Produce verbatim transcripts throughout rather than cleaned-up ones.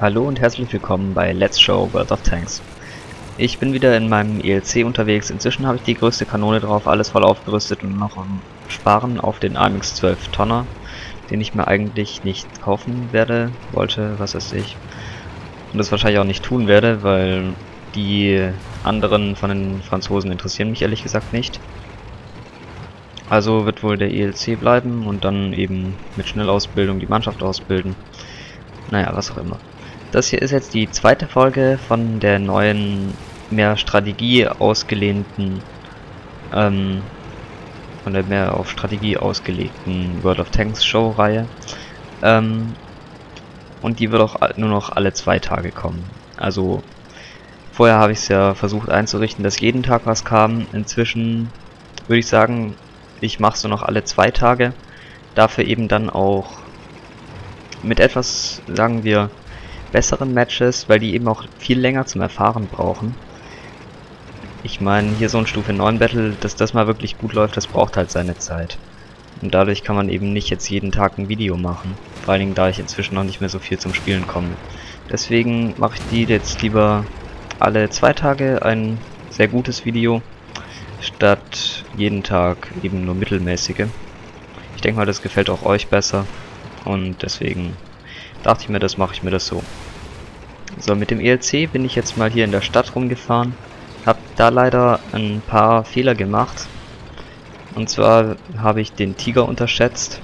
Hallo und herzlich willkommen bei Let's Show World of Tanks. Ich bin wieder in meinem E L C unterwegs. Inzwischen habe ich die größte Kanone drauf, alles voll aufgerüstet und noch am Sparen auf den A M X zwölf Tonner, den ich mir eigentlich nicht kaufen werde, wollte, was weiß ich. Und das wahrscheinlich auch nicht tun werde, weil die anderen von den Franzosen interessieren mich ehrlich gesagt nicht. Also wird wohl der E L C bleiben und dann eben mit Schnellausbildung die Mannschaft ausbilden. Naja, was auch immer. Das hier ist jetzt die zweite Folge von der neuen, mehr Strategie ausgelehnten, ähm, von der mehr auf Strategie ausgelegten World of Tanks Show-Reihe. Ähm, und die wird auch nur noch alle zwei Tage kommen. Also, vorher habe ich es ja versucht einzurichten, dass jeden Tag was kam. Inzwischen würde ich sagen, ich mache es nur noch alle zwei Tage. Dafür eben dann auch mit etwas, sagen wir, besseren Matches, weil die eben auch viel länger zum Erfahren brauchen. Ich meine, hier so ein Stufe neun Battle, dass das mal wirklich gut läuft, das braucht halt seine Zeit. Und dadurch kann man eben nicht jetzt jeden Tag ein Video machen. Vor allen Dingen, da ich inzwischen noch nicht mehr so viel zum Spielen komme. Deswegen mache ich die jetzt lieber alle zwei Tage ein sehr gutes Video, statt jeden Tag eben nur mittelmäßige. Ich denke mal, das gefällt auch euch besser. Und deswegen dachte ich mir, das mache ich mir das so. So, mit dem E L C bin ich jetzt mal hier in der Stadt rumgefahren. Hab da leider ein paar Fehler gemacht. Und zwar habe ich den Tiger unterschätzt.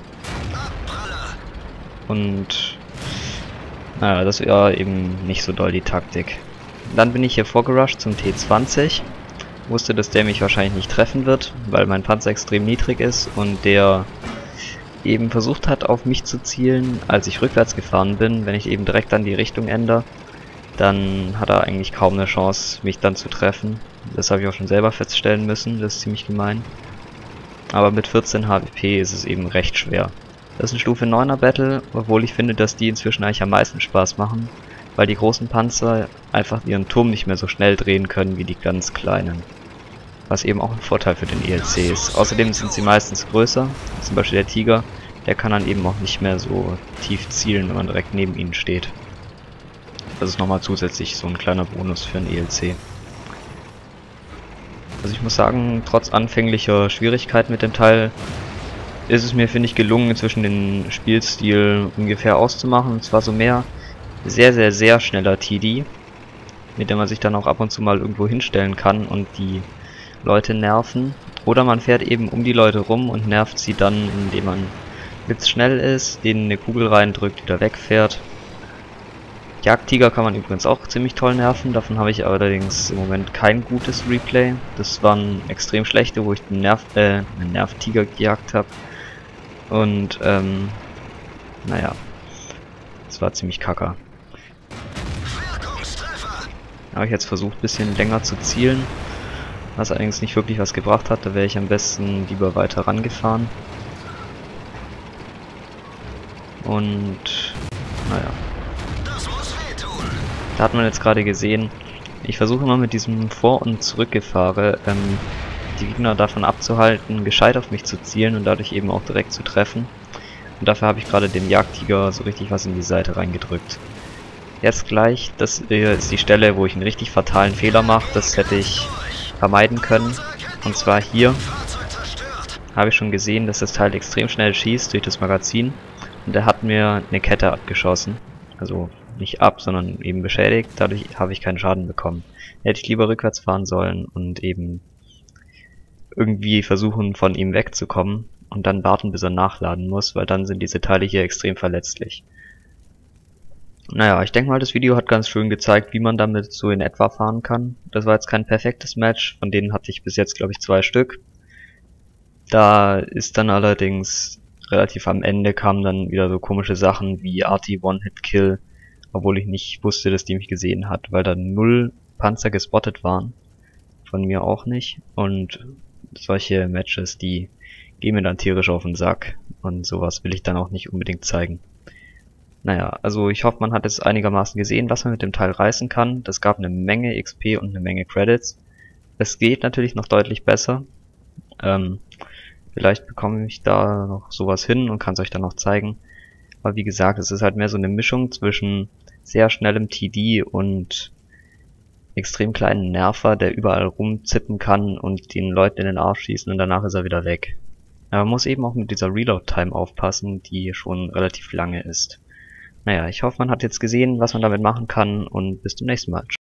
Und naja, das war eben nicht so doll die Taktik. Dann bin ich hier vorgerusht zum T zwanzig. Wusste, dass der mich wahrscheinlich nicht treffen wird, weil mein Panzer extrem niedrig ist und der eben versucht hat, auf mich zu zielen, als ich rückwärts gefahren bin. Wenn ich eben direkt dann die Richtung ändere, dann hat er eigentlich kaum eine Chance, mich dann zu treffen. Das habe ich auch schon selber feststellen müssen, das ist ziemlich gemein. Aber mit vierzehn H P ist es eben recht schwer. Das ist ein Stufe neuner Battle, obwohl ich finde, dass die inzwischen eigentlich am meisten Spaß machen, weil die großen Panzer einfach ihren Turm nicht mehr so schnell drehen können wie die ganz kleinen. Was eben auch ein Vorteil für den E L C ist. Außerdem sind sie meistens größer, zum Beispiel der Tiger, der kann dann eben auch nicht mehr so tief zielen, wenn man direkt neben ihnen steht. Das ist nochmal zusätzlich so ein kleiner Bonus für einen E L C. Also ich muss sagen, trotz anfänglicher Schwierigkeit mit dem Teil, ist es mir, finde ich, gelungen, inzwischen den Spielstil ungefähr auszumachen. Und zwar so mehr sehr, sehr, sehr schneller T D, mit dem man sich dann auch ab und zu mal irgendwo hinstellen kann und die Leute nerven. Oder man fährt eben um die Leute rum und nervt sie dann, indem man blitzschnell ist, denen eine Kugel reindrückt, wieder wegfährt. Jagdtiger kann man übrigens auch ziemlich toll nerven, davon habe ich allerdings im Moment kein gutes Replay. Das waren extrem schlechte, wo ich den Nerv, äh, einen Nervtiger gejagt habe. Und, ähm, naja, das war ziemlich kacke. Habe ich jetzt versucht, ein bisschen länger zu zielen, was allerdings nicht wirklich was gebracht hat, da wäre ich am besten lieber weiter rangefahren. Und, naja. Da hat man jetzt gerade gesehen, ich versuche immer mit diesem Vor- und Zurückgefahre, ähm, die Gegner davon abzuhalten, gescheit auf mich zu zielen und dadurch eben auch direkt zu treffen. Und dafür habe ich gerade dem Jagdtiger so richtig was in die Seite reingedrückt. Jetzt gleich, das hier ist die Stelle, wo ich einen richtig fatalen Fehler mache, das hätte ich vermeiden können. Und zwar hier habe ich schon gesehen, dass das Teil extrem schnell schießt durch das Magazin. Und er hat mir eine Kette abgeschossen. Also nicht ab, sondern eben beschädigt. Dadurch habe ich keinen Schaden bekommen. Hätte ich lieber rückwärts fahren sollen und eben irgendwie versuchen, von ihm wegzukommen. Und dann warten, bis er nachladen muss, weil dann sind diese Teile hier extrem verletzlich. Naja, ich denke mal, das Video hat ganz schön gezeigt, wie man damit so in etwa fahren kann. Das war jetzt kein perfektes Match, von denen hatte ich bis jetzt, glaube ich, zwei Stück. Da ist dann allerdings relativ am Ende kamen dann wieder so komische Sachen wie Arty One-Hit-Kill, obwohl ich nicht wusste, dass die mich gesehen hat, weil da null Panzer gespottet waren. Von mir auch nicht. Und solche Matches, die gehen mir dann tierisch auf den Sack. Und sowas will ich dann auch nicht unbedingt zeigen. Naja, also ich hoffe, man hat jetzt einigermaßen gesehen, was man mit dem Teil reißen kann. Das gab eine Menge X P und eine Menge Credits. Es geht natürlich noch deutlich besser. Ähm, vielleicht bekomme ich da noch sowas hin und kann es euch dann noch zeigen. Aber wie gesagt, es ist halt mehr so eine Mischung zwischen sehr schnellem T D und extrem kleinen Nerver, der überall rumzippen kann und den Leuten in den Arsch schießen und danach ist er wieder weg. Aber man muss eben auch mit dieser Reload-Time aufpassen, die schon relativ lange ist. Naja, ich hoffe, man hat jetzt gesehen, was man damit machen kann und bis zum nächsten Mal.